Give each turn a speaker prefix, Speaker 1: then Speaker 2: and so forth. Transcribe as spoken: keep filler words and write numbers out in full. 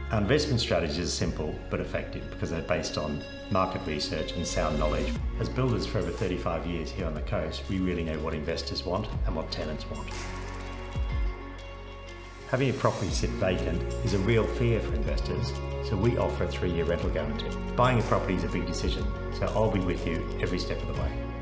Speaker 1: Our investment strategies are simple but effective because they're based on market research and sound knowledge. As builders for over thirty-five years here on the coast, we really know what investors want and what tenants want. Having a property sit vacant is a real fear for investors, so we offer a three-year rental guarantee. Buying a property is a big decision, so I'll be with you every step of the way.